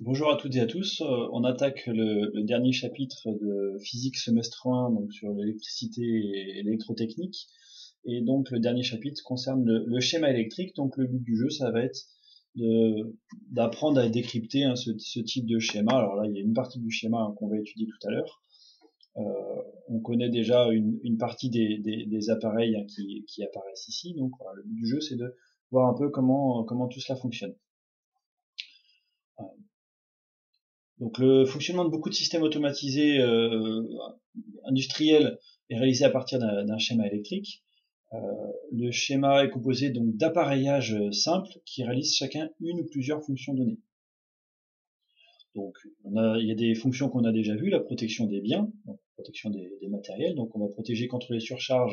Bonjour à toutes et à tous. On attaque le dernier chapitre de physique semestre 1, donc sur l'électricité et l'électrotechnique. Et donc le dernier chapitre concerne le schéma électrique. Donc le but du jeu, ça va être d'apprendre à décrypter ce type de schéma. Alors là, il y a une partie du schéma qu'on va étudier tout à l'heure. On connaît déjà une partie des appareils qui apparaissent ici. Donc voilà, le but du jeu, c'est de voir un peu comment tout cela fonctionne. Donc le fonctionnement de beaucoup de systèmes automatisés industriels est réalisé à partir d'un schéma électrique. Le schéma est composé donc d'appareillages simples qui réalisent chacun une ou plusieurs fonctions données. Donc il y a des fonctions qu'on a déjà vues, la protection des biens, donc protection des matériels, donc on va protéger contre les surcharges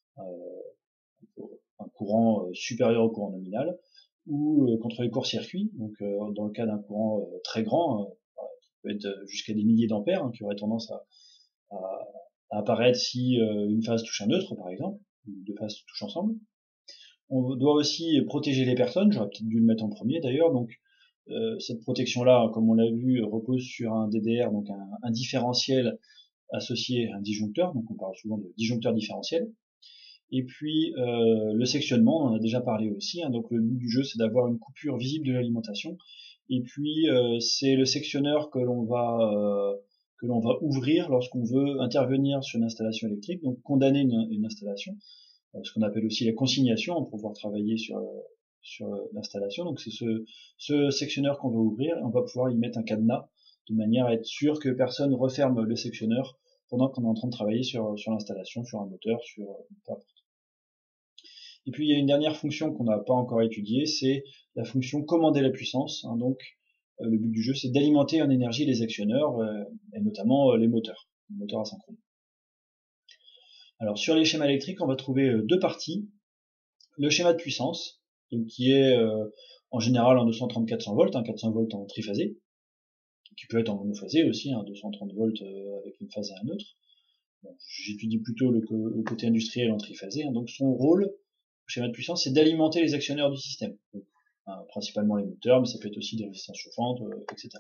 un courant supérieur au courant nominal, ou contre les courts-circuits, donc dans le cas d'un courant très grand, peut être jusqu'à des milliers d'ampères, qui aurait tendance à apparaître si une phase touche un neutre, par exemple, ou deux phases touchent ensemble. On doit aussi protéger les personnes, j'aurais peut-être dû le mettre en premier d'ailleurs, donc cette protection-là, comme on l'a vu, repose sur un DDR, donc un différentiel associé à un disjoncteur, donc on parle souvent de disjoncteur différentiel. Et puis le sectionnement, on en a déjà parlé aussi, donc le but du jeu c'est d'avoir une coupure visible de l'alimentation, et puis c'est le sectionneur que l'on va ouvrir lorsqu'on veut intervenir sur une installation électrique, donc condamner une installation, ce qu'on appelle aussi la consignation pour pouvoir travailler sur l'installation. Donc c'est ce sectionneur qu'on va ouvrir, et on va pouvoir y mettre un cadenas de manière à être sûr que personne referme le sectionneur pendant qu'on est en train de travailler sur l'installation, sur un moteur, sur peu importe. Et puis il y a une dernière fonction qu'on n'a pas encore étudiée, c'est la fonction commander la puissance. Donc le but du jeu, c'est d'alimenter en énergie les actionneurs, et notamment les moteurs asynchrone. Alors sur les schémas électriques, on va trouver deux parties. Le schéma de puissance, donc, qui est en général en 230-400 volts, 400 volts en triphasé, qui peut être en monophasé aussi, 230 volts avec une phase et un autre. Bon, j'étudie plutôt le côté industriel en triphasé. Donc son rôle, le schéma de puissance, c'est d'alimenter les actionneurs du système. Donc, principalement les moteurs, mais ça peut être aussi des résistances chauffantes, etc.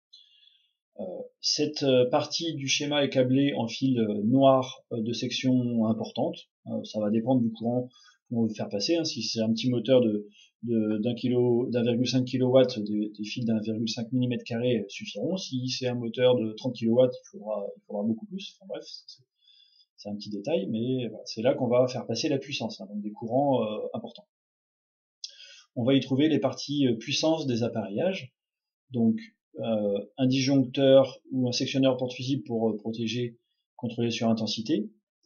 Cette partie du schéma est câblée en fil noir de section importante. Ça va dépendre du courant qu'on veut faire passer. Si c'est un petit moteur d'1,5 kW, des fils d'1,5 mm suffiront. Si c'est un moteur de 30 kW, il faudra beaucoup plus. Enfin bref, c'est un petit détail, mais voilà, c'est là qu'on va faire passer la puissance, donc des courants importants. On va y trouver les parties puissance des appareillages, donc un disjoncteur ou un sectionneur porte-fusible pour protéger, contrôler sur intensité.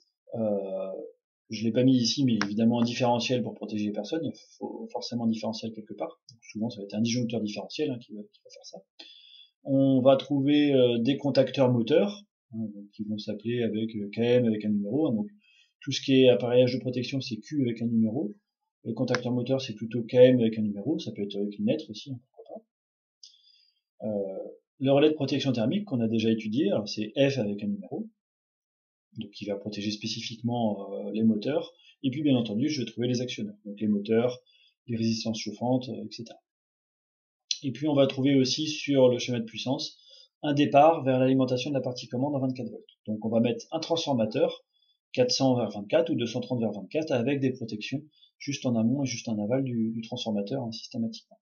Je l'ai pas mis ici, mais évidemment un différentiel pour protéger les personnes. Il faut forcément un différentiel quelque part. Donc, souvent, ça va être un disjoncteur différentiel qui va faire ça. On va trouver des contacteurs moteurs, qui vont s'appeler avec KM avec un numéro. Donc tout ce qui est appareillage de protection, c'est Q avec un numéro. Le contacteur moteur, c'est plutôt KM avec un numéro. Ça peut être avec une lettre aussi, pourquoi pas. Le relais de protection thermique qu'on a déjà étudié, c'est F avec un numéro, donc qui va protéger spécifiquement les moteurs. Et puis bien entendu, je vais trouver les actionneurs, donc les moteurs, les résistances chauffantes, etc. Et puis on va trouver aussi sur le schéma de puissance un départ vers l'alimentation de la partie commande en 24 volts. Donc on va mettre un transformateur 400 vers 24 ou 230 vers 24 avec des protections juste en amont et juste en aval du transformateur systématiquement.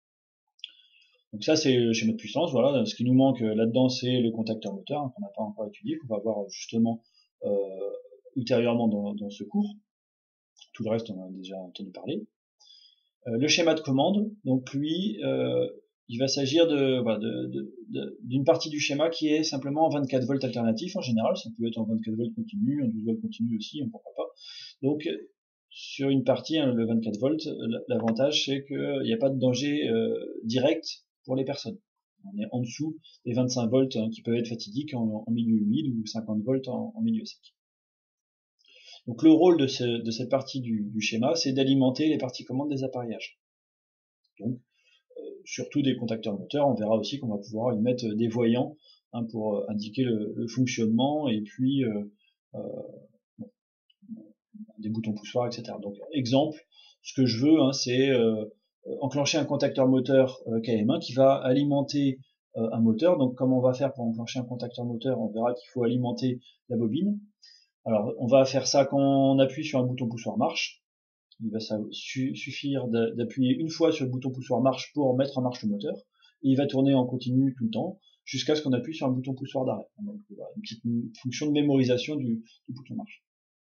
Donc ça c'est le schéma de puissance. Voilà, ce qui nous manque là-dedans c'est le contacteur moteur qu'on n'a pas encore étudié, qu'on va voir justement ultérieurement dans ce cours. Tout le reste on en a déjà entendu parler. Le schéma de commande, donc lui, il va s'agir d'une partie du schéma qui est simplement en 24 volts alternatif en général. Ça peut être en 24 volts continu, en 12 volts continu aussi, pourquoi pas. Donc sur une partie, le 24 volts, l'avantage c'est qu'il n'y a pas de danger direct pour les personnes. On est en dessous des 25 volts qui peuvent être fatidiques en milieu humide ou 50 volts en milieu sec. Donc le rôle de cette partie du schéma, c'est d'alimenter les parties commandes des appareillages. Donc surtout des contacteurs moteurs, on verra aussi qu'on va pouvoir y mettre des voyants pour indiquer le fonctionnement, et puis des boutons poussoirs, etc. Donc exemple, ce que je veux, c'est enclencher un contacteur moteur KM1 qui va alimenter un moteur. Donc comment on va faire pour enclencher un contacteur moteur? On verra qu'il faut alimenter la bobine. Alors on va faire ça quand on appuie sur un bouton poussoir marche. Il va suffire d'appuyer une fois sur le bouton poussoir marche pour mettre en marche le moteur. Et il va tourner en continu tout le temps jusqu'à ce qu'on appuie sur un bouton poussoir d'arrêt. Donc voilà, une petite fonction de mémorisation du bouton marche.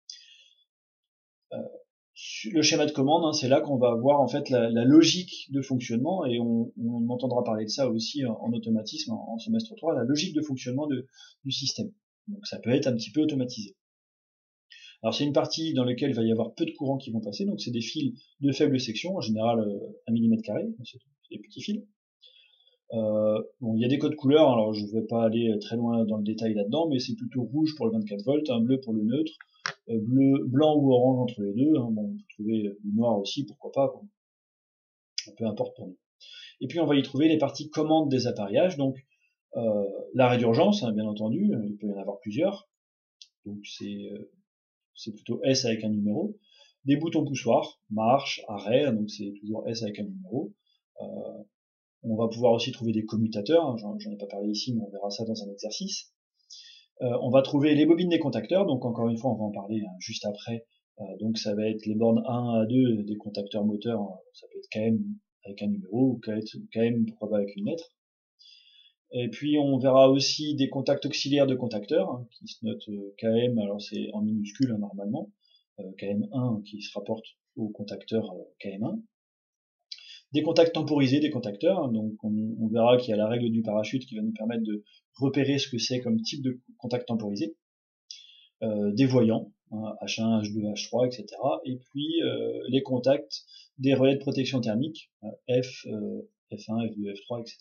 Le schéma de commande, c'est là qu'on va avoir en fait la logique de fonctionnement, et on entendra parler de ça aussi en automatisme en semestre 3, la logique de fonctionnement du système. Donc ça peut être un petit peu automatisé. Alors c'est une partie dans laquelle il va y avoir peu de courants qui vont passer, donc c'est des fils de faible section, en général 1 mm², c'est des petits fils. Bon, il y a des codes couleurs, alors je ne vais pas aller très loin dans le détail là-dedans, mais c'est plutôt rouge pour le 24 volts, un bleu pour le neutre, blanc ou orange entre les deux. Bon, on peut trouver du noir aussi, pourquoi pas, bon. Peu importe pour nous. Et puis on va y trouver les parties commandes des appareillages, donc l'arrêt d'urgence, bien entendu, il peut y en avoir plusieurs, donc c'est plutôt S avec un numéro. Des boutons poussoirs, marche, arrêt, donc c'est toujours S avec un numéro. On va pouvoir aussi trouver des commutateurs, hein, j'en ai pas parlé ici, mais on verra ça dans un exercice. On va trouver les bobines des contacteurs, donc encore une fois on va en parler juste après. Donc ça va être les bornes 1 à 2 des contacteurs moteurs, ça peut être KM avec un numéro, ou KM pourquoi pas avec une lettre. Et puis on verra aussi des contacts auxiliaires de contacteurs, qui se notent KM, alors c'est en minuscule normalement, KM1 qui se rapporte au contacteur KM1. Des contacts temporisés des contacteurs, donc on verra qu'il y a la règle du parachute qui va nous permettre de repérer ce que c'est comme type de contact temporisé. Des voyants, H1, H2, H3, etc. Et puis les contacts des relais de protection thermique, F, F1, F2, F3, etc.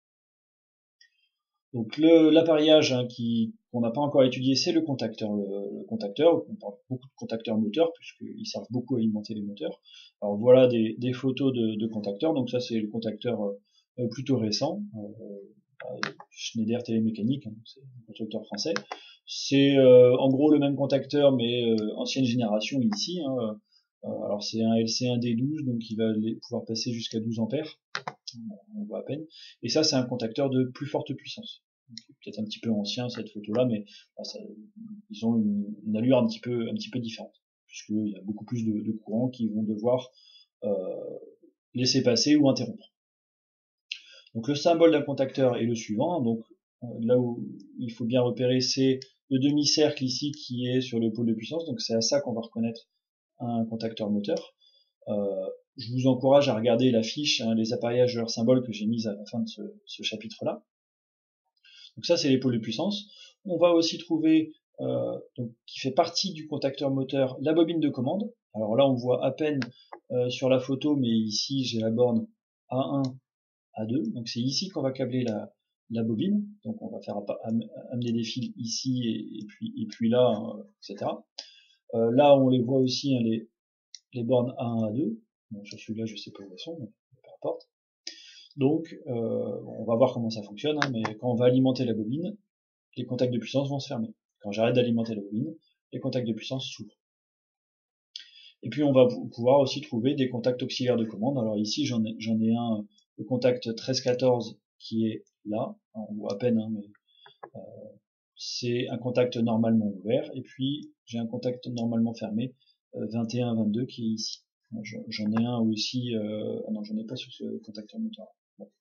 Donc l'appareillage qu'on n'a pas encore étudié, c'est le contacteur. On parle beaucoup de contacteurs moteurs, puisqu'ils servent beaucoup à alimenter les moteurs. Alors voilà des photos de contacteurs. Donc ça c'est le contacteur plutôt récent, Schneider Télémécanique, c'est un constructeur français. C'est en gros le même contacteur, mais ancienne génération ici. Alors c'est un LC1D12, donc il va pouvoir passer jusqu'à 12 ampères. On voit à peine. Et ça, c'est un contacteur de plus forte puissance. Peut-être un petit peu ancien cette photo-là, mais ils ont une allure un petit peu différente, puisqu'il y a beaucoup plus de courants qui vont devoir laisser passer ou interrompre. Donc le symbole d'un contacteur est le suivant. Donc là où il faut bien repérer, c'est le demi-cercle ici qui est sur le pôle de puissance. Donc c'est à ça qu'on va reconnaître un contacteur moteur. Je vous encourage à regarder la fiche, les appareillages de leurs symboles que j'ai mise à la fin de ce chapitre-là. Donc ça, c'est les pôles de puissance. On va aussi trouver, donc, qui fait partie du contacteur moteur, la bobine de commande. Alors là, on voit à peine sur la photo, mais ici, j'ai la borne A1, A2. Donc c'est ici qu'on va câbler la bobine. Donc on va faire amener des fils ici et puis là, etc. Là, on les voit aussi, les bornes A1, A2. Bon, sur celui-là, je sais pas où elles sont, mais peu importe. Donc, on va voir comment ça fonctionne, mais quand on va alimenter la bobine, les contacts de puissance vont se fermer. Quand j'arrête d'alimenter la bobine, les contacts de puissance s'ouvrent. Et puis, on va pouvoir aussi trouver des contacts auxiliaires de commande. Alors ici, j'en ai un, le contact 1314, qui est là. On voit à peine, mais c'est un contact normalement ouvert. Et puis, j'ai un contact normalement fermé, 21-22, qui est ici. J'en ai un aussi, ah non, j'en ai pas sur ce contacteur moteur. Bon,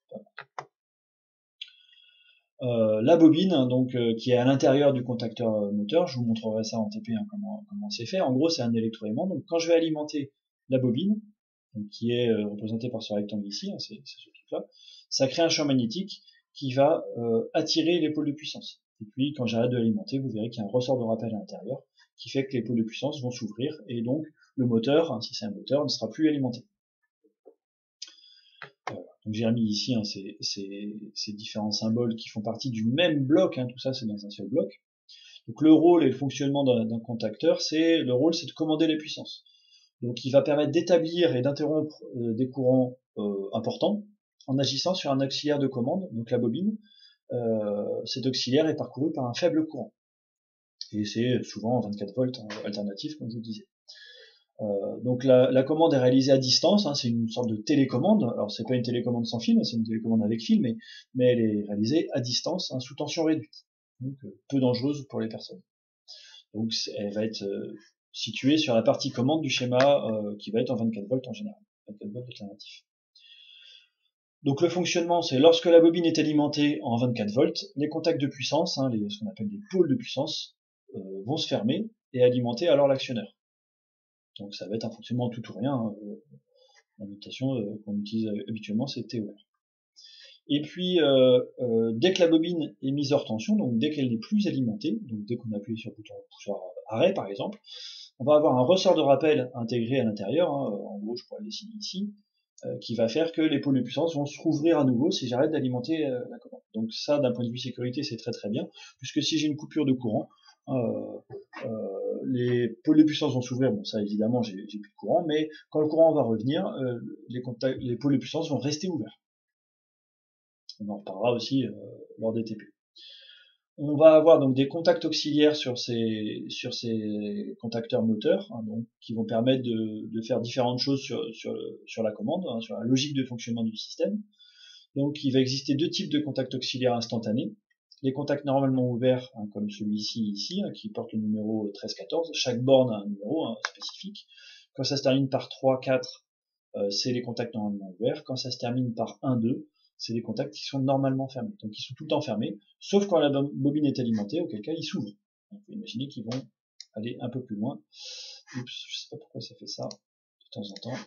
la bobine, donc qui est à l'intérieur du contacteur moteur, je vous montrerai ça en TP, comment c'est fait. En gros, c'est un électroaimant. Donc quand je vais alimenter la bobine, donc, qui est représentée par ce rectangle ici, c'est ce truc-là, ça crée un champ magnétique qui va attirer les pôles de puissance. Et puis quand j'arrête de l'alimenter, vous verrez qu'il y a un ressort de rappel à l'intérieur qui fait que les pôles de puissance vont s'ouvrir, et donc le moteur, si c'est un moteur, ne sera plus alimenté. Donc j'ai remis ici ces différents symboles qui font partie du même bloc, tout ça c'est dans un seul bloc. Donc le rôle et le fonctionnement d'un contacteur, le rôle c'est de commander les puissances. Donc il va permettre d'établir et d'interrompre des courants importants en agissant sur un auxiliaire de commande, donc la bobine. Cet auxiliaire est parcouru par un faible courant. Et c'est souvent 24 volts alternatif, comme je vous disais. Donc la commande est réalisée à distance, hein, c'est une sorte de télécommande. Alors c'est pas une télécommande sans fil, c'est une télécommande avec fil, mais elle est réalisée à distance, hein, sous tension réduite, donc peu dangereuse pour les personnes. Donc elle va être située sur la partie commande du schéma qui va être en 24 volts en général, 24 volts alternatifs. Donc le fonctionnement, c'est lorsque la bobine est alimentée en 24 volts, les contacts de puissance, hein, ce qu'on appelle les pôles de puissance, vont se fermer et alimenter alors l'actionneur. Donc ça va être un fonctionnement tout ou rien. Hein. La notation qu'on utilise habituellement, c'est TOR. Et puis, dès que la bobine est mise hors tension, donc dès qu'elle n'est plus alimentée, donc dès qu'on appuie sur le bouton poussoir arrêt par exemple, on va avoir un ressort de rappel intégré à l'intérieur, hein, en gros je pourrais le dessiner ici, qui va faire que les pôles de puissance vont se rouvrir à nouveau si j'arrête d'alimenter la commande. Donc ça, d'un point de vue sécurité, c'est très très bien, puisque si j'ai une coupure de courant, les pôles de puissance vont s'ouvrir, bon ça évidemment j'ai plus de courant, mais quand le courant va revenir, les pôles de puissance vont rester ouverts. On en reparlera aussi lors des TP. On va avoir donc des contacts auxiliaires sur ces contacteurs moteurs, hein, donc, qui vont permettre de faire différentes choses sur la commande, hein, sur la logique de fonctionnement du système. Donc il va exister deux types de contacts auxiliaires instantanés. Les contacts normalement ouverts, hein, comme celui-ci ici, hein, qui porte le numéro 1314. Chaque borne a un numéro spécifique. Quand ça se termine par 3, 4, c'est les contacts normalement ouverts. Quand ça se termine par 1, 2, c'est des contacts qui sont normalement fermés. Donc ils sont tout le temps fermés, sauf quand la bobine est alimentée, auquel cas ils s'ouvrent. On peut imaginer qu'ils vont aller un peu plus loin. Oups, je sais pas pourquoi ça fait ça de temps en temps.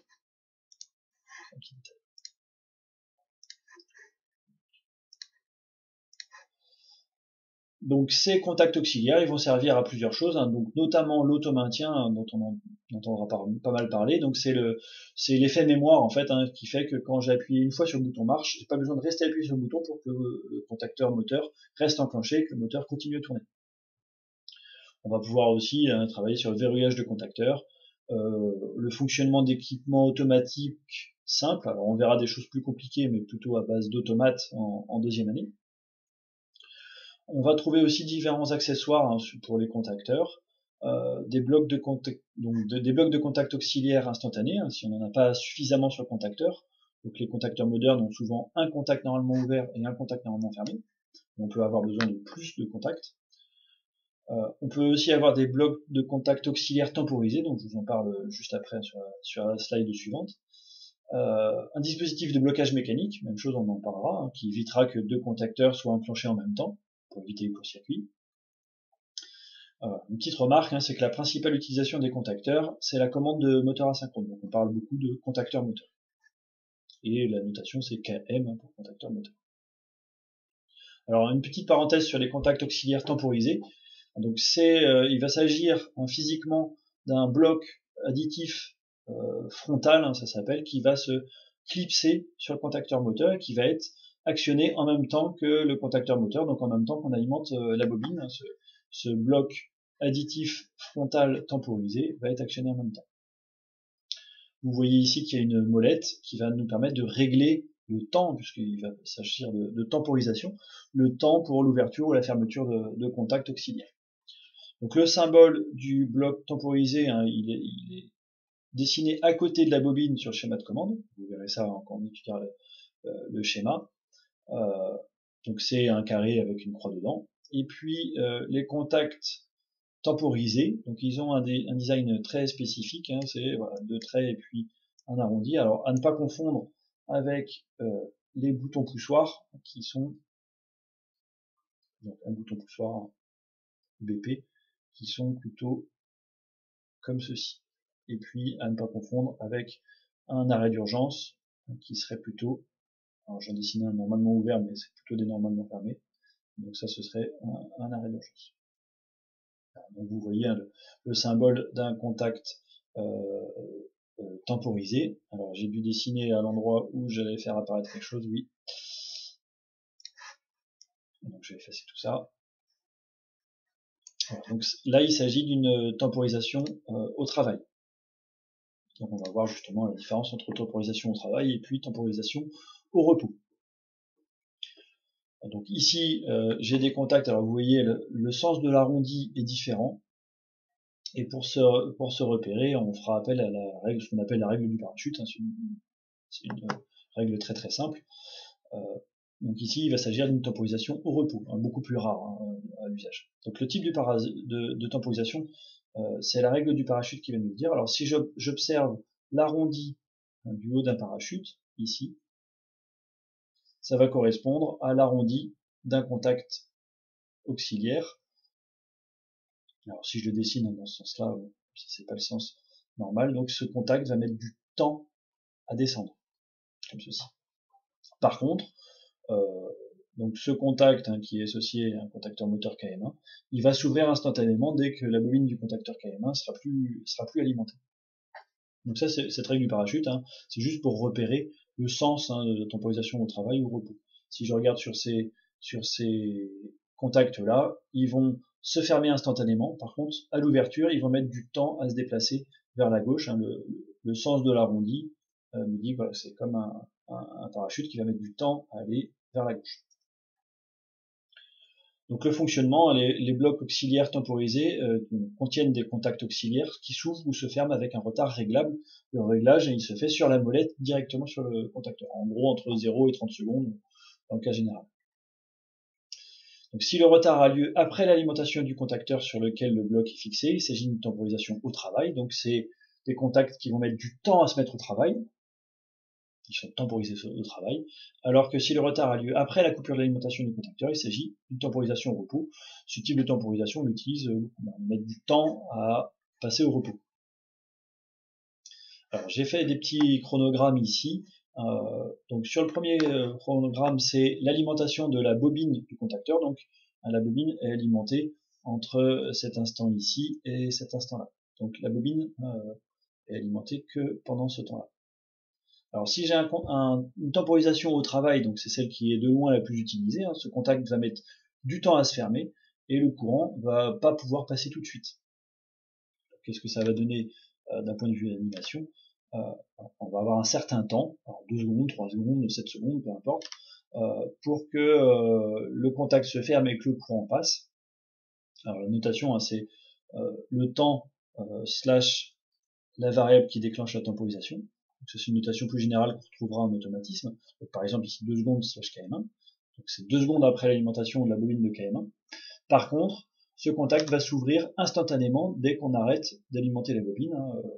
Donc ces contacts auxiliaires, ils vont servir à plusieurs choses, hein, donc notamment l'automaintien, hein, dont on entendra pas mal parler. Donc c'est l'effet mémoire en fait, hein, qui fait que quand j'ai appuyé une fois sur le bouton marche, j'ai pas besoin de rester appuyé sur le bouton pour que le contacteur moteur reste enclenché et que le moteur continue à tourner. On va pouvoir aussi travailler sur le verrouillage de contacteurs, le fonctionnement d'équipements automatiques simples. Alors on verra des choses plus compliquées, mais plutôt à base d'automates en deuxième année. On va trouver aussi différents accessoires, hein, pour les contacteurs, des blocs de contact auxiliaires instantanés, hein, si on n'en a pas suffisamment sur le contacteur. Donc les contacteurs modernes ont souvent un contact normalement ouvert et un contact normalement fermé. On peut avoir besoin de plus de contacts. On peut aussi avoir des blocs de contact auxiliaires temporisés, donc je vous en parle juste après sur la slide suivante. Un dispositif de blocage mécanique, même chose, on en parlera, hein, qui évitera que deux contacteurs soient enclenchés en même temps, pour éviter les court-circuits. Une petite remarque, hein, c'est que la principale utilisation des contacteurs, c'est la commande de moteur asynchrone. Donc on parle beaucoup de contacteur moteur. Et la notation, c'est KM, hein, pour contacteur moteur. Alors une petite parenthèse sur les contacts auxiliaires temporisés. Donc il va s'agir physiquement d'un bloc additif frontal, hein, ça s'appelle, qui va se clipser sur le contacteur moteur et qui va être actionné en même temps que le contacteur moteur, donc en même temps qu'on alimente la bobine. Hein, ce bloc additif frontal temporisé va être actionné en même temps. Vous voyez ici qu'il y a une molette qui va nous permettre de régler le temps, puisqu'il va s'agir de temporisation, le temps pour l'ouverture ou la fermeture de contact auxiliaire. Donc le symbole du bloc temporisé, hein, il est dessiné à côté de la bobine sur le schéma de commande. Vous verrez ça quand on étudiera le schéma. Donc c'est un carré avec une croix dedans. Et puis les contacts temporisés, donc ils ont un design très spécifique, hein, c'est voilà, deux traits et puis un arrondi. Alors à ne pas confondre avec les boutons poussoirs qui sont donc un bouton poussoir BP qui sont plutôt comme ceci. Et puis à ne pas confondre avec un arrêt d'urgence qui serait plutôt, alors j'en dessine un normalement ouvert mais c'est plutôt des normalement fermés, donc ça ce serait un arrêt d'urgence. Donc vous voyez, hein, le symbole d'un contact temporisé. Alors j'ai dû dessiner à l'endroit où j'allais faire apparaître quelque chose, oui. Donc je vais effacer tout ça. Voilà, donc là il s'agit d'une temporisation au travail. Donc on va voir justement la différence entre temporisation au travail et puis temporisation au repos. Donc ici j'ai des contacts, alors vous voyez le sens de l'arrondi est différent. Et pour se repérer, on fera appel à la règle, ce qu'on appelle la règle du parachute, hein, c'est une règle très très simple. Donc ici, il va s'agir d'une temporisation au repos, hein, beaucoup plus rare hein, à l'usage. Donc le type de temporisation, c'est la règle du parachute qui va nous le dire. Alors si j'observe l'arrondi du haut d'un parachute, ici, ça va correspondre à l'arrondi d'un contact auxiliaire. Alors si je le dessine dans ce sens-là, c'est pas le sens normal, donc ce contact va mettre du temps à descendre, comme ceci. Par contre, donc ce contact qui est associé à un contacteur moteur KM1, il va s'ouvrir instantanément dès que la bobine du contacteur KM1 sera plus alimentée. Donc ça, cette règle du parachute, c'est juste pour repérer le sens de temporisation au travail ou au repos. Si je regarde sur ces contacts-là, ils vont se fermer instantanément. Par contre, à l'ouverture, ils vont mettre du temps à se déplacer vers la gauche. Le sens de l'arrondi me dit que c'est comme un parachute qui va mettre du temps à aller vers la gauche. Donc le fonctionnement, les blocs auxiliaires temporisés contiennent des contacts auxiliaires qui s'ouvrent ou se ferment avec un retard réglable. Le réglage, il se fait sur la molette directement sur le contacteur. En gros, entre 0 et 30 secondes dans le cas général. Donc si le retard a lieu après l'alimentation du contacteur sur lequel le bloc est fixé, il s'agit d'une temporisation au travail. Donc c'est des contacts qui vont mettre du temps à se mettre au travail, qui sont temporisés au travail, alors que si le retard a lieu après la coupure de l'alimentation du contacteur, il s'agit d'une temporisation au repos. Ce type de temporisation, on l'utilise pour mettre du temps à passer au repos. Alors j'ai fait des petits chronogrammes ici. Donc sur le premier chronogramme, c'est l'alimentation de la bobine du contacteur. Donc la bobine est alimentée entre cet instant ici et cet instant-là. Donc la bobine est alimentée que pendant ce temps-là. Alors si j'ai une temporisation au travail, donc c'est celle qui est de loin la plus utilisée, ce contact va mettre du temps à se fermer et le courant va pas pouvoir passer tout de suite. Qu'est-ce que ça va donner d'un point de vue d'animation? On va avoir un certain temps, alors 2 secondes, 3 secondes, 7 secondes, peu importe, pour que le contact se ferme et que le courant passe. Alors la notation, c'est le temps slash la variable qui déclenche la temporisation. Donc c'est une notation plus générale qu'on retrouvera en automatisme. Donc, par exemple ici 2 secondes slash KM1. Donc c'est 2 secondes après l'alimentation de la bobine de KM1. Par contre, ce contact va s'ouvrir instantanément dès qu'on arrête d'alimenter la bobine.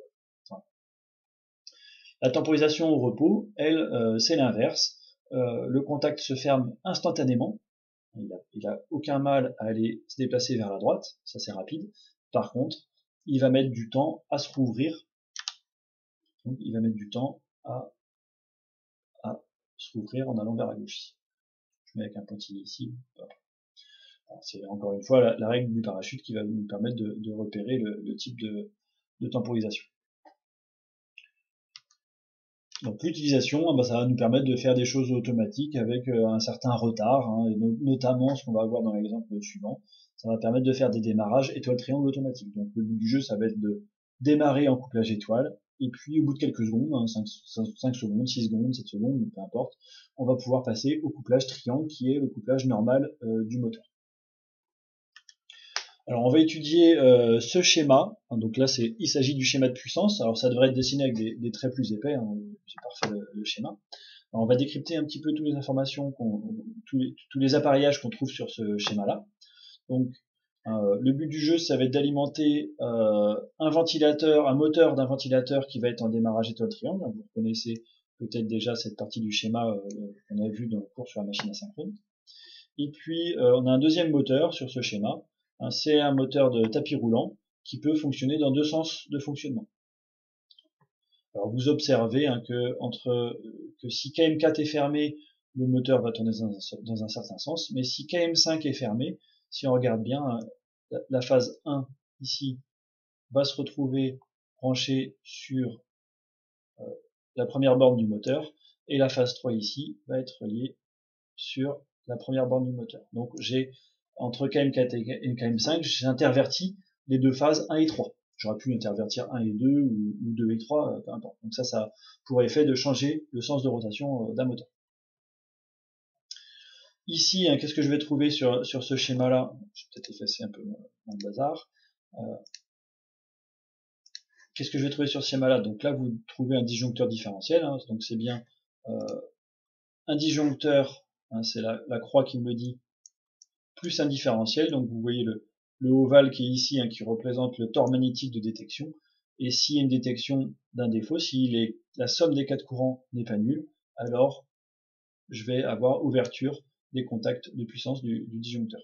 La temporisation au repos, elle, c'est l'inverse. Le contact se ferme instantanément. Il n'a aucun mal à aller se déplacer vers la droite, ça c'est rapide. Par contre, il va mettre du temps à se rouvrir. Donc il va mettre du temps à se rouvrir en allant vers la gauche. Je mets avec un pointillé ici. C'est encore une fois la règle du parachute qui va nous permettre de repérer le type de temporisation. Donc l'utilisation, ça va nous permettre de faire des choses automatiques avec un certain retard, et notamment ce qu'on va voir dans l'exemple suivant. Ça va permettre de faire des démarrages étoile-triangle automatique. Donc le but du jeu, ça va être de démarrer en couplage étoile, et puis au bout de quelques secondes, 5 secondes, 6 secondes, 7 secondes, peu importe, on va pouvoir passer au couplage triangle qui est le couplage normal du moteur. Alors on va étudier ce schéma. Donc là, il s'agit du schéma de puissance. Alors ça devrait être dessiné avec des traits plus épais. J'ai pas refait le schéma. Alors, on va décrypter un petit peu toutes les informations, tous les appareillages qu'on trouve sur ce schéma-là. Donc le but du jeu, ça va être d'alimenter un moteur d'un ventilateur qui va être en démarrage étoile-triangle. Vous connaissez peut-être déjà cette partie du schéma qu'on a vu dans le cours sur la machine asynchrone. Et puis on a un deuxième moteur sur ce schéma. C'est un moteur de tapis roulant qui peut fonctionner dans 2 sens de fonctionnement. Alors vous observez que si KM4 est fermé, le moteur va tourner dans un certain sens, mais si KM5 est fermé, si on regarde bien, la phase 1 ici va se retrouver branchée sur la première borne du moteur, et la phase 3 ici va être reliée sur la première borne du moteur. Donc j'ai entre KM4 et KM5, j'ai interverti les deux phases 1 et 3. J'aurais pu intervertir 1 et 2 ou 2 et 3, peu importe. Donc ça a pour effet de changer le sens de rotation d'un moteur. Ici, qu'est-ce que je vais trouver sur ce schéma-là? Je vais peut-être effacer un peu mon bazar. qu'est-ce que je vais trouver sur ce schéma-là? Donc là, vous trouvez un disjoncteur différentiel, hein, donc c'est bien un disjoncteur, hein, c'est la croix qui me dit, plus un différentiel, donc vous voyez le ovale qui est ici, hein, qui représente le tore magnétique de détection, et s'il y a une détection d'un défaut, si la somme des 4 courants n'est pas nulle, alors je vais avoir ouverture des contacts de puissance du disjoncteur.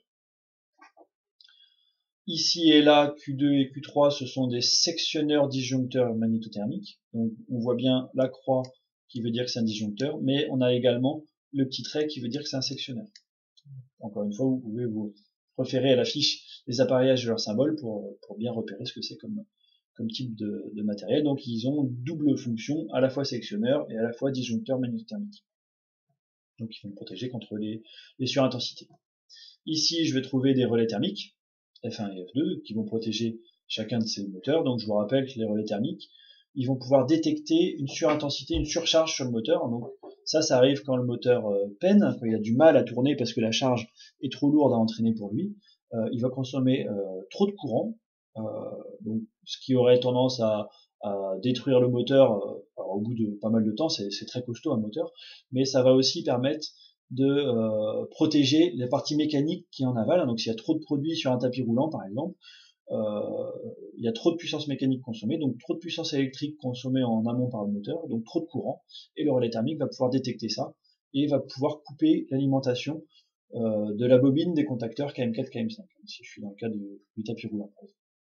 Ici et là, Q2 et Q3, ce sont des sectionneurs disjoncteurs magnétothermiques. Donc on voit bien la croix qui veut dire que c'est un disjoncteur, mais on a également le petit trait qui veut dire que c'est un sectionneur. Encore une fois, vous pouvez vous référer à la fiche des appareillages de leurs symboles pour bien repérer ce que c'est comme type de matériel. Donc ils ont double fonction, à la fois sectionneur et à la fois disjoncteur magnétothermique. Donc ils vont me protéger contre les surintensités. Ici, je vais trouver des relais thermiques, F1 et F2, qui vont protéger chacun de ces moteurs. Donc je vous rappelle que les relais thermiques, ils vont pouvoir détecter une surintensité, une surcharge sur le moteur. Donc ça arrive quand le moteur peine, quand il a du mal à tourner parce que la charge est trop lourde à entraîner pour lui. Il va consommer trop de courant, donc ce qui aurait tendance à détruire le moteur au bout de pas mal de temps. C'est très costaud un moteur, mais ça va aussi permettre de protéger les parties mécaniques qui en avalent. Donc s'il y a trop de produits sur un tapis roulant par exemple, il y a trop de puissance mécanique consommée, donc trop de puissance électrique consommée en amont par le moteur, donc trop de courant, et le relais thermique va pouvoir détecter ça, et va pouvoir couper l'alimentation de la bobine des contacteurs KM4, KM5, si je suis dans le cas du tapis roulant.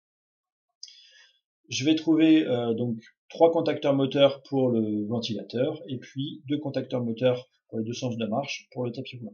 Je vais trouver donc 3 contacteurs moteurs pour le ventilateur, et puis 2 contacteurs moteurs pour les 2 sens de marche pour le tapis roulant.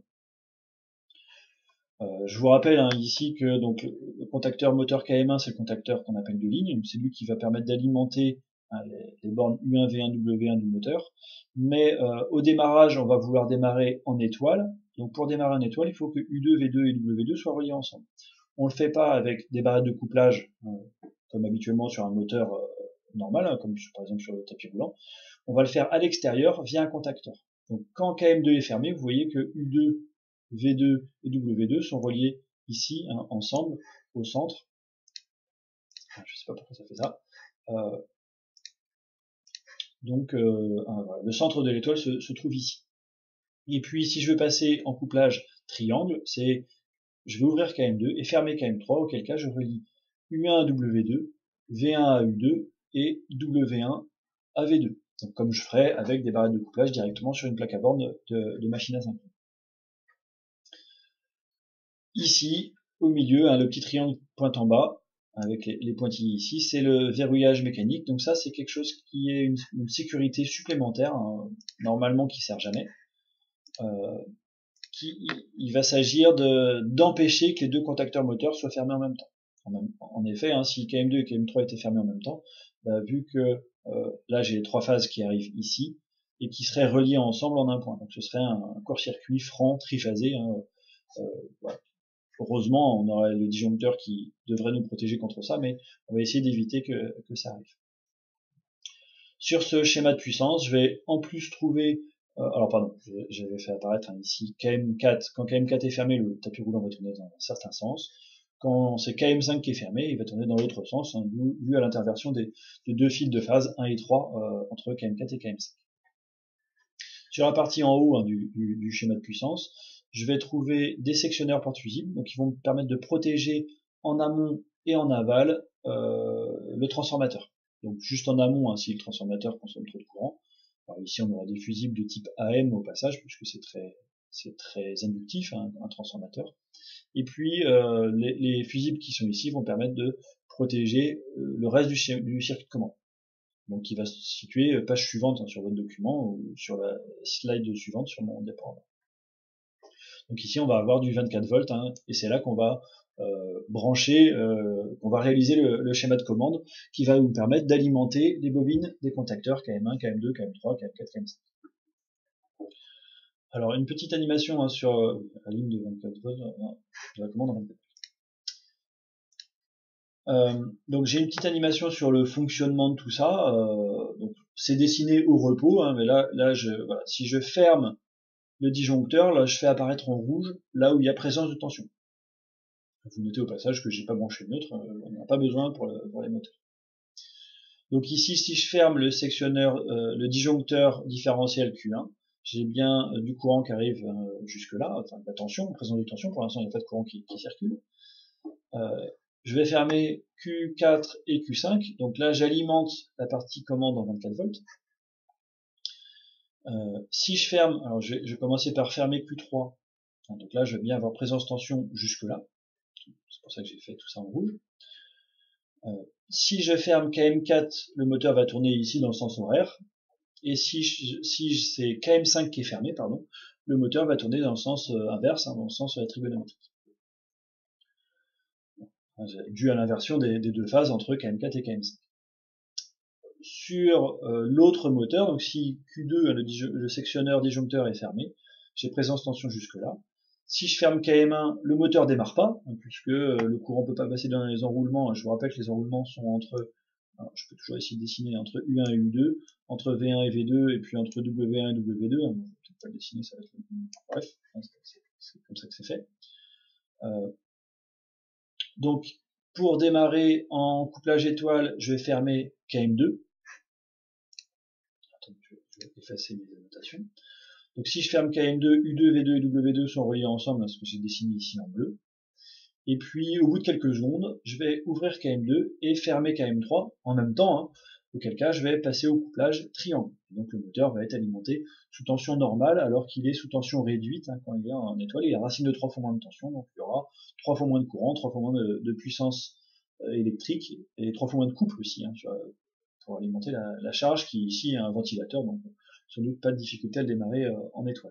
Je vous rappelle ici que donc le contacteur moteur KM1, c'est le contacteur qu'on appelle de ligne, c'est lui qui va permettre d'alimenter les bornes U1, V1, W1 du moteur. Mais au démarrage, on va vouloir démarrer en étoile. Donc pour démarrer en étoile, il faut que U2, V2 et W2 soient reliés ensemble. On le fait pas avec des barrettes de couplage, comme habituellement sur un moteur normal, comme par exemple sur le tapis roulant. On va le faire à l'extérieur via un contacteur. Donc quand KM2 est fermé, vous voyez que U2, V2 et W2 sont reliés ici, ensemble, au centre. Je sais pas pourquoi ça fait ça. Donc voilà, le centre de l'étoile se trouve ici. Et puis si je veux passer en couplage triangle, je vais ouvrir KM2 et fermer KM3, auquel cas je relie U1 à W2, V1 à U2 et W1 à V2. Donc comme je ferais avec des barrettes de couplage directement sur une plaque à borne de machine asynchrone. Ici, au milieu, le petit triangle pointe en bas, avec les pointillés ici, c'est le verrouillage mécanique. Donc ça, c'est quelque chose qui est une sécurité supplémentaire, normalement qui sert jamais. Il va s'agir d'empêcher que les 2 contacteurs moteurs soient fermés en même temps. En effet, si KM2 et KM3 étaient fermés en même temps, vu que là j'ai les 3 phases qui arrivent ici, et qui seraient reliées ensemble en un point. Donc ce serait un court-circuit franc, triphasé. Voilà. Heureusement, on aurait le disjoncteur qui devrait nous protéger contre ça, mais on va essayer d'éviter que ça arrive. Sur ce schéma de puissance, je vais en plus trouver... alors pardon, j'avais fait apparaître ici KM4. Quand KM4 est fermé, le tapis roulant va tourner dans un certain sens. Quand c'est KM5 qui est fermé, il va tourner dans l'autre sens, dû à l'interversion de 2 fils de phase 1 et 3 entre KM4 et KM5. Sur la partie en haut du schéma de puissance, je vais trouver des sectionneurs porte-fusibles, donc ils vont me permettre de protéger en amont et en aval le transformateur. Donc juste en amont, si le transformateur consomme trop de courant. Alors ici on aura des fusibles de type AM au passage, puisque c'est très inductif, un transformateur. Et puis les fusibles qui sont ici vont permettre de protéger le reste du circuit de commande. Donc qui va se situer page suivante sur votre document ou sur la slide suivante sur mon diaporama. Donc ici on va avoir du 24 volts et c'est là qu'on va brancher, qu'on va réaliser le schéma de commande qui va nous permettre d'alimenter les bobines des contacteurs KM1, KM2, KM3, KM4, KM5. Alors une petite animation sur la ligne de 24 volts de la commande en 24 volts. Donc j'ai une petite animation sur le fonctionnement de tout ça. Donc c'est dessiné au repos, mais là voilà, si je ferme le disjoncteur, là je fais apparaître en rouge là où il y a présence de tension. Vous notez au passage que j'ai pas branché le neutre, on n'en a pas besoin pour les moteurs. Donc ici, si je ferme le sectionneur, le disjoncteur différentiel Q1, j'ai bien du courant qui arrive jusque là, enfin de la tension, présence de tension, pour l'instant il n'y a pas de courant qui circule. Je vais fermer Q4 et Q5, donc là j'alimente la partie commande en 24 volts. Si je ferme, alors je vais commencer par fermer Q3, donc là je vais bien avoir présence tension jusque là, c'est pour ça que j'ai fait tout ça en rouge. Si je ferme KM4, le moteur va tourner ici dans le sens horaire, et si c'est KM5 qui est fermé, pardon, le moteur va tourner dans le sens inverse, dans le sens trigonométrique, dû à l'inversion des deux phases entre KM4 et KM5. Sur l'autre moteur, donc si Q2, le sectionneur disjoncteur est fermé, j'ai présence tension jusque là. Si je ferme KM1, le moteur démarre pas, puisque le courant peut pas passer dans les enroulements. Je vous rappelle que les enroulements sont entre, alors je peux toujours essayer de dessiner entre U1 et U2, entre V1 et V2, et puis entre W1 et W2. Je vais peut-être pas le dessiner, ça va être... Bref, c'est comme ça que c'est fait. Donc, pour démarrer en couplage étoile, je vais fermer KM2. Attends, je vais effacer mes annotations. Donc si je ferme KM2, U2, V2 et W2 sont reliés ensemble, ce que j'ai dessiné ici en bleu. Et puis au bout de quelques secondes, je vais ouvrir KM2 et fermer KM3 en même temps, auquel cas je vais passer au couplage triangle. Donc le moteur va être alimenté sous tension normale alors qu'il est sous tension réduite. Quand il est en étoile, il a racine de 3 fois moins de tension, donc il y aura 3 fois moins de courant, 3 fois moins de puissance électrique et 3 fois moins de couple aussi, pour alimenter la charge qui ici est un ventilateur, donc sans doute pas de difficulté à le démarrer en étoile.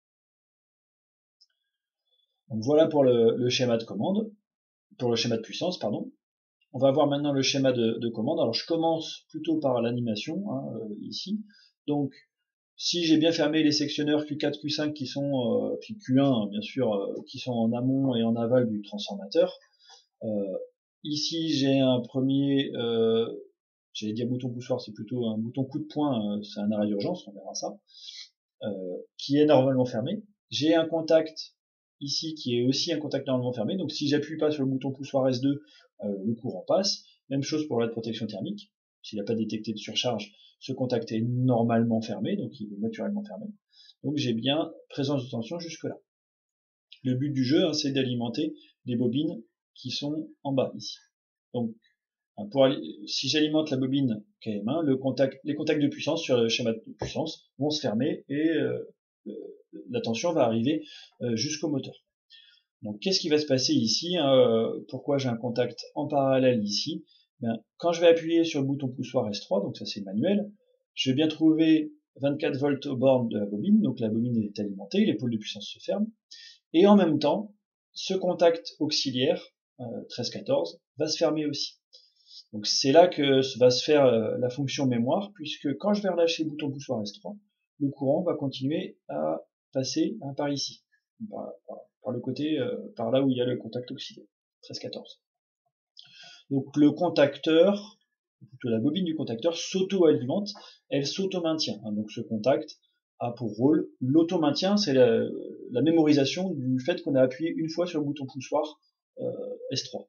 Donc voilà pour le schéma de commande, pour le schéma de puissance, pardon. On va voir maintenant le schéma de commande. Alors je commence plutôt par l'animation, ici. Donc si j'ai bien fermé les sectionneurs Q4, Q5 qui sont, puis Q1 bien sûr, qui sont en amont et en aval du transformateur, ici j'ai un premier, j'allais dire bouton poussoir, c'est plutôt un bouton coup de poing, c'est un arrêt d'urgence, on verra ça, qui est normalement fermé. J'ai un contact ici qui est aussi un contact normalement fermé, donc si j'appuie pas sur le bouton poussoir S2, le courant passe. Même chose pour la protection thermique, s'il n'a pas détecté de surcharge, ce contact est normalement fermé, donc il est naturellement fermé. Donc j'ai bien présence de tension jusque là. Le but du jeu, c'est d'alimenter les bobines qui sont en bas ici. Donc si j'alimente la bobine KM1, les contacts de puissance sur le schéma de puissance vont se fermer et la tension va arriver jusqu'au moteur. Donc qu'est-ce qui va se passer ici, pourquoi j'ai un contact en parallèle ici? Quand je vais appuyer sur le bouton poussoir S3, donc ça c'est manuel, je vais bien trouver 24 volts aux bornes de la bobine, donc la bobine est alimentée, les pôles de puissance se ferment, et en même temps, ce contact auxiliaire, 13-14, va se fermer aussi. Donc c'est là que va se faire la fonction mémoire, puisque quand je vais relâcher le bouton poussoir S3, le courant va continuer à passer par ici, par le côté, par là où il y a le contact auxiliaire, 13-14. Donc le contacteur, plutôt la bobine du contacteur, s'auto-alimente, elle s'auto-maintient. Donc ce contact a pour rôle l'auto-maintien, c'est la mémorisation du fait qu'on a appuyé une fois sur le bouton poussoir S3.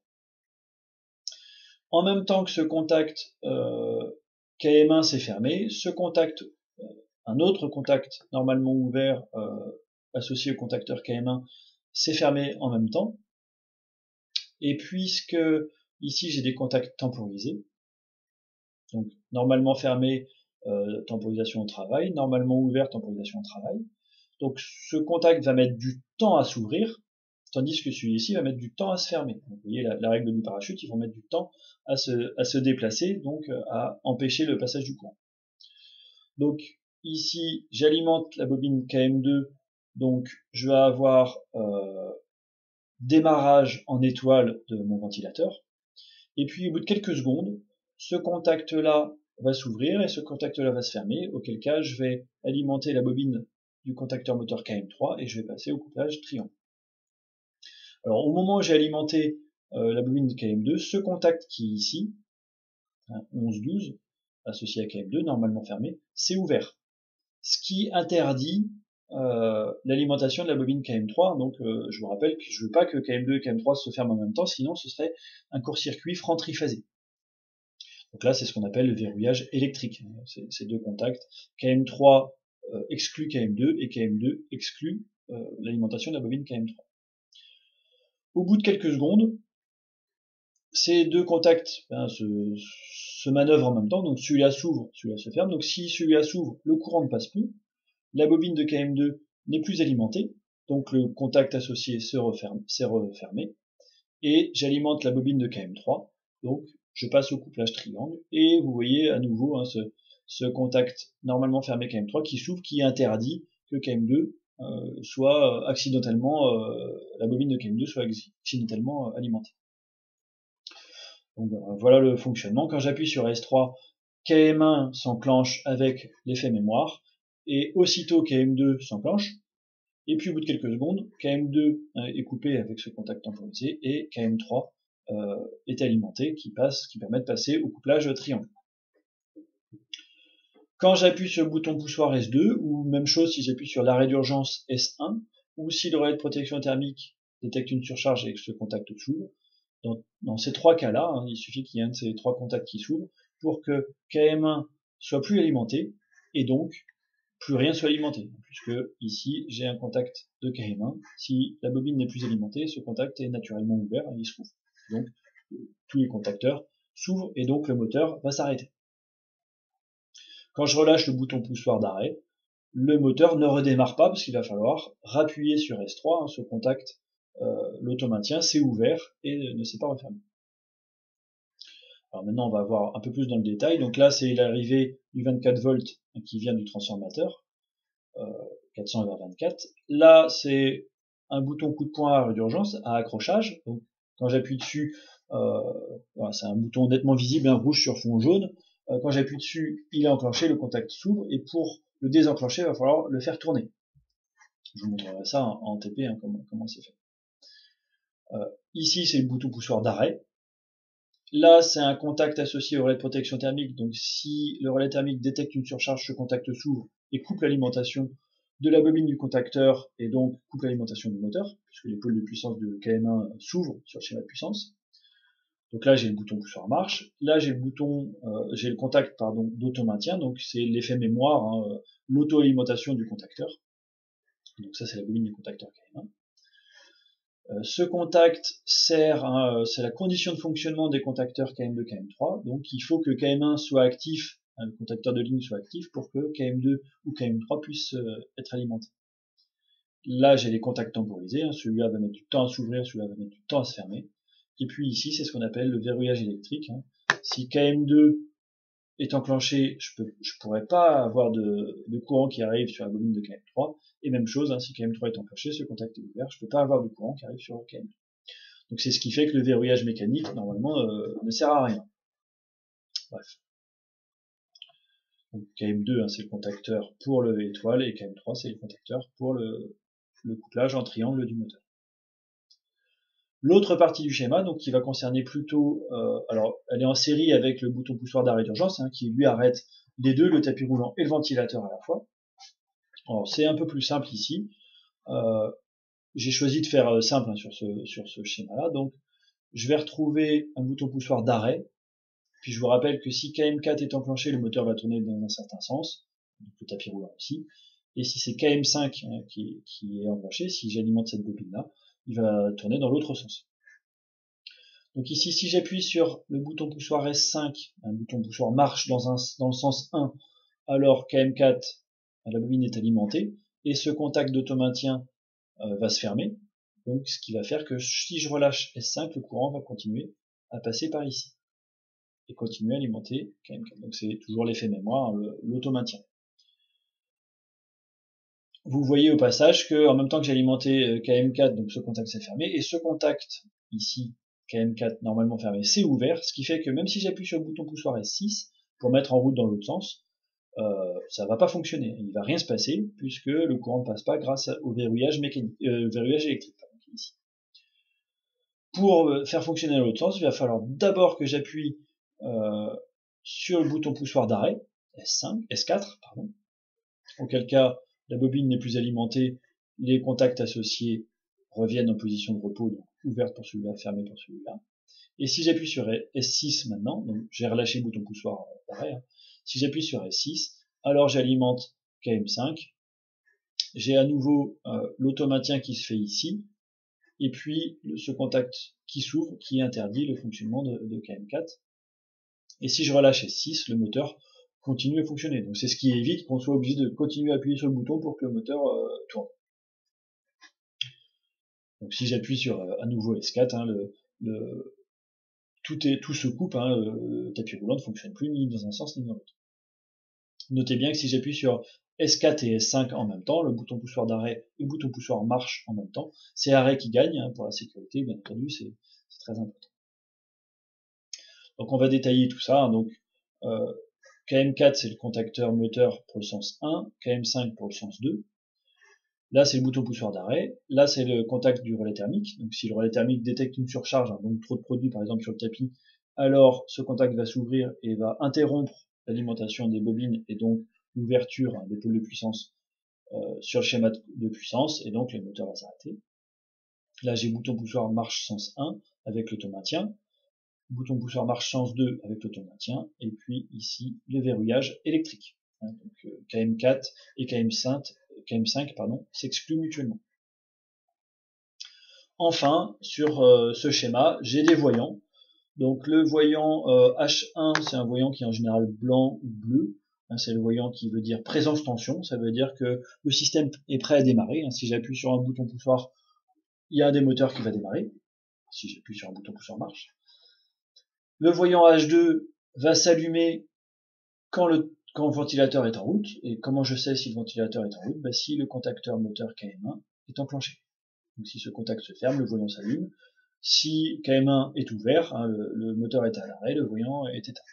En même temps que ce contact KM1 s'est fermé, ce contact, un autre contact normalement ouvert associé au contacteur KM1 s'est fermé en même temps. Et puisque ici j'ai des contacts temporisés, donc normalement fermé, temporisation au travail, normalement ouvert, temporisation au travail, donc ce contact va mettre du temps à s'ouvrir, tandis que celui-ci va mettre du temps à se fermer. Donc, vous voyez la règle du parachute, ils vont mettre du temps à se déplacer, donc à empêcher le passage du courant. Donc ici, j'alimente la bobine KM2, donc je vais avoir démarrage en étoile de mon ventilateur, et puis au bout de quelques secondes, ce contact-là va s'ouvrir et ce contact-là va se fermer, auquel cas je vais alimenter la bobine du contacteur moteur KM3 et je vais passer au couplage triangle. Alors au moment où j'ai alimenté la bobine de KM2, ce contact qui est ici, 11-12, associé à KM2, normalement fermé, c'est ouvert. Ce qui interdit l'alimentation de la bobine KM3, donc je vous rappelle que je veux pas que KM2 et KM3 se ferment en même temps, sinon ce serait un court-circuit franc triphasé. Donc là, c'est ce qu'on appelle le verrouillage électrique. Ces deux contacts. KM3 exclut KM2 et KM2 exclut l'alimentation de la bobine KM3. Au bout de quelques secondes, ces deux contacts se manœuvrent en même temps, donc celui-là s'ouvre, celui-là se ferme. Donc si celui-là s'ouvre, le courant ne passe plus, la bobine de KM2 n'est plus alimentée, donc le contact associé s'est refermé, et j'alimente la bobine de KM3, donc je passe au couplage triangle, et vous voyez à nouveau ce contact normalement fermé KM3 qui s'ouvre, qui interdit que KM2 soit accidentellement, la bobine de KM2 soit accidentellement alimentée. Donc voilà le fonctionnement. Quand j'appuie sur S3, KM1 s'enclenche avec l'effet mémoire, et aussitôt KM2 s'enclenche, et puis au bout de quelques secondes, KM2 est coupé avec ce contact temporisé, et KM3 est alimenté, qui permet de passer au couplage triangle. Quand j'appuie sur le bouton poussoir S2, ou même chose si j'appuie sur l'arrêt d'urgence S1, ou si le relais de protection thermique détecte une surcharge et que ce contact s'ouvre, dans ces trois cas-là, il suffit qu'il y ait un de ces trois contacts qui s'ouvre pour que KM1 soit plus alimenté, et donc plus rien soit alimenté, puisque ici j'ai un contact de KM1. Si la bobine n'est plus alimentée, ce contact est naturellement ouvert et il se rouvre. Donc tous les contacteurs s'ouvrent et donc le moteur va s'arrêter. Quand je relâche le bouton poussoir d'arrêt, le moteur ne redémarre pas parce qu'il va falloir rappuyer sur S3, ce contact, l'automaintien s'est ouvert et ne s'est pas refermé. Alors maintenant on va voir un peu plus dans le détail. Donc là c'est l'arrivée du 24 volts qui vient du transformateur, 400 vers 24. Là c'est un bouton coup de poing à arrêt d'urgence, à accrochage. Donc quand j'appuie dessus, voilà, c'est un bouton nettement visible, un rouge sur fond jaune. Quand j'appuie dessus, il est enclenché, le contact s'ouvre, et pour le désenclencher, il va falloir le faire tourner. Je vous montrerai ça en TP, comment c'est fait. Ici, c'est le bouton poussoir d'arrêt. Là, c'est un contact associé au relais de protection thermique, donc si le relais thermique détecte une surcharge, ce contact s'ouvre et coupe l'alimentation de la bobine du contacteur, et donc coupe l'alimentation du moteur, puisque les pôles de puissance de KM1 s'ouvrent sur le schéma de puissance. Donc là, j'ai le bouton poussoir marche. Là, j'ai le contact d'auto-maintien. Donc c'est l'effet mémoire, l'auto-alimentation du contacteur. Donc ça, c'est la bobine du contacteur KM1. Ce contact sert, c'est la condition de fonctionnement des contacteurs KM2, KM3. Donc il faut que KM1 soit actif, le contacteur de ligne soit actif pour que KM2 ou KM3 puisse être alimenté. Là, j'ai les contacts temporisés. Celui-là va mettre du temps à s'ouvrir, celui-là va mettre du temps à se fermer. Et puis ici, c'est ce qu'on appelle le verrouillage électrique. Si KM2 est enclenché, je pourrais pas avoir de courant qui arrive sur la bobine de KM3. Et même chose, si KM3 est enclenché, ce contact est ouvert, je peux pas avoir de courant qui arrive sur KM2. Donc c'est ce qui fait que le verrouillage mécanique, normalement, ne sert à rien. Bref. Donc KM2, c'est le contacteur pour le étoile, et KM3, c'est le contacteur pour le couplage en triangle du moteur. L'autre partie du schéma, donc qui va concerner plutôt, alors elle est en série avec le bouton poussoir d'arrêt d'urgence, qui lui arrête les deux, le tapis roulant et le ventilateur à la fois. Alors c'est un peu plus simple ici. J'ai choisi de faire simple sur ce schéma-là. Donc je vais retrouver un bouton poussoir d'arrêt. Puis je vous rappelle que si KM4 est enclenché, le moteur va tourner dans un certain sens, donc le tapis roulant aussi. Et si c'est KM5 qui est enclenché, si j'alimente cette bobine-là, il va tourner dans l'autre sens. Donc ici, si j'appuie sur le bouton poussoir S5, un bouton poussoir marche dans le sens 1, alors KM4, la bobine est alimentée, et ce contact d'auto-maintien va se fermer. Donc ce qui va faire que si je relâche S5, le courant va continuer à passer par ici, et continuer à alimenter KM4. Donc c'est toujours l'effet mémoire, l'auto-maintien. Vous voyez au passage que en même temps que j'ai alimenté KM4, donc ce contact s'est fermé, et ce contact ici, KM4 normalement fermé, c'est ouvert, ce qui fait que même si j'appuie sur le bouton poussoir S6 pour mettre en route dans l'autre sens, ça va pas fonctionner, il va rien se passer puisque le courant ne passe pas grâce au verrouillage mécanique, verrouillage électrique ici. Pour faire fonctionner dans l'autre sens, il va falloir d'abord que j'appuie sur le bouton poussoir d'arrêt, S4, auquel cas la bobine n'est plus alimentée, les contacts associés reviennent en position de repos, donc ouverte pour celui-là, fermée pour celui-là. Et si j'appuie sur S6 maintenant, donc j'ai relâché le bouton poussoir d'arrêt, hein. Si j'appuie sur S6, alors j'alimente KM5, j'ai à nouveau l'automaintien qui se fait ici, et puis ce contact qui s'ouvre, qui interdit le fonctionnement de KM4. Et si je relâche S6, le moteur continue à fonctionner. Donc c'est ce qui évite qu'on soit obligé de continuer à appuyer sur le bouton pour que le moteur tourne. Donc si j'appuie sur à nouveau S4, hein, tout se coupe, hein, le tapis roulant ne fonctionne plus ni dans un sens ni dans l'autre. Notez bien que si j'appuie sur S4 et S5 en même temps, le bouton poussoir d'arrêt et le bouton poussoir marche en même temps, c'est arrêt qui gagne, hein, pour la sécurité, bien entendu, c'est très important. Donc on va détailler tout ça, hein, donc KM4 c'est le contacteur moteur pour le sens 1, KM5 pour le sens 2, là c'est le bouton poussoir d'arrêt, là c'est le contact du relais thermique, donc si le relais thermique détecte une surcharge, hein, donc trop de produits par exemple sur le tapis, alors ce contact va s'ouvrir et va interrompre l'alimentation des bobines et donc l'ouverture, hein, des pôles de puissance sur le schéma de puissance, et donc le moteur va s'arrêter. Là j'ai bouton poussoir marche sens 1 avec l'automaintien, bouton poussoir marche sens 2 avec l'automaintien, et puis ici le verrouillage électrique. Hein, donc KM4 et KM5 s'excluent mutuellement. Enfin, sur ce schéma, j'ai des voyants. Donc le voyant H1, c'est un voyant qui est en général blanc ou bleu. Hein, c'est le voyant qui veut dire présence tension. Ça veut dire que le système est prêt à démarrer. Hein, si j'appuie sur un bouton poussoir, il y a un des moteurs qui va démarrer. Si j'appuie sur un bouton poussoir marche. Le voyant H2 va s'allumer quand le ventilateur est en route. Et comment je sais si le ventilateur est en route? Si le contacteur moteur KM1 est enclenché. Donc si ce contact se ferme, le voyant s'allume. Si KM1 est ouvert, hein, le moteur est à l'arrêt, le voyant est éteint.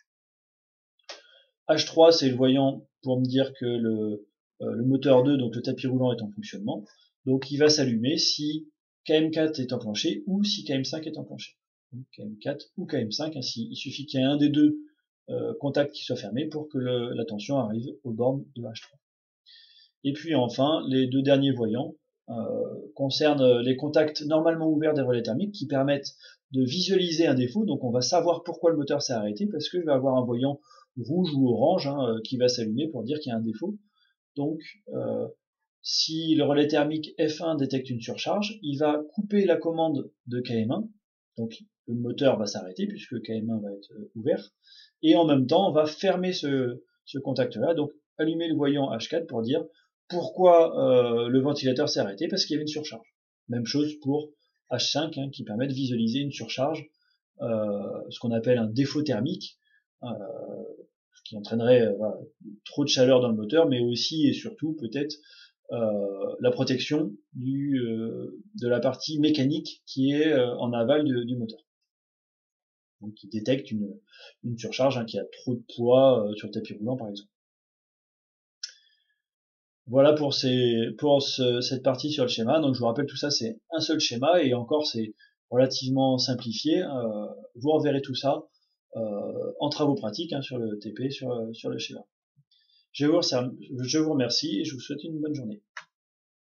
H3 c'est le voyant pour me dire que le moteur 2, donc le tapis roulant, est en fonctionnement. Donc il va s'allumer si KM4 est enclenché ou si KM5 est enclenché. Donc KM4 ou KM5, ainsi il suffit qu'il y ait un des deux contacts qui soit fermé pour que la tension arrive aux bornes de H3. Et puis enfin, les deux derniers voyants concernent les contacts normalement ouverts des relais thermiques qui permettent de visualiser un défaut. Donc on va savoir pourquoi le moteur s'est arrêté, parce que je vais avoir un voyant rouge ou orange, hein, qui va s'allumer pour dire qu'il y a un défaut. Donc si le relais thermique F1 détecte une surcharge, il va couper la commande de KM1, donc le moteur va s'arrêter puisque KM1 va être ouvert, et en même temps on va fermer ce contact-là, donc allumer le voyant H4 pour dire pourquoi le ventilateur s'est arrêté, parce qu'il y avait une surcharge. Même chose pour H5, hein, qui permet de visualiser une surcharge, ce qu'on appelle un défaut thermique, ce qui entraînerait voilà, trop de chaleur dans le moteur, mais aussi et surtout peut-être la protection de la partie mécanique qui est en aval du moteur. Donc qui détecte une surcharge, hein, qui a trop de poids sur le tapis roulant par exemple. Voilà pour cette partie sur le schéma. Donc je vous rappelle, tout ça c'est un seul schéma, et encore c'est relativement simplifié. Vous reverrez tout ça en travaux pratiques, hein, sur le TP, sur le schéma. Je vous remercie et je vous souhaite une bonne journée.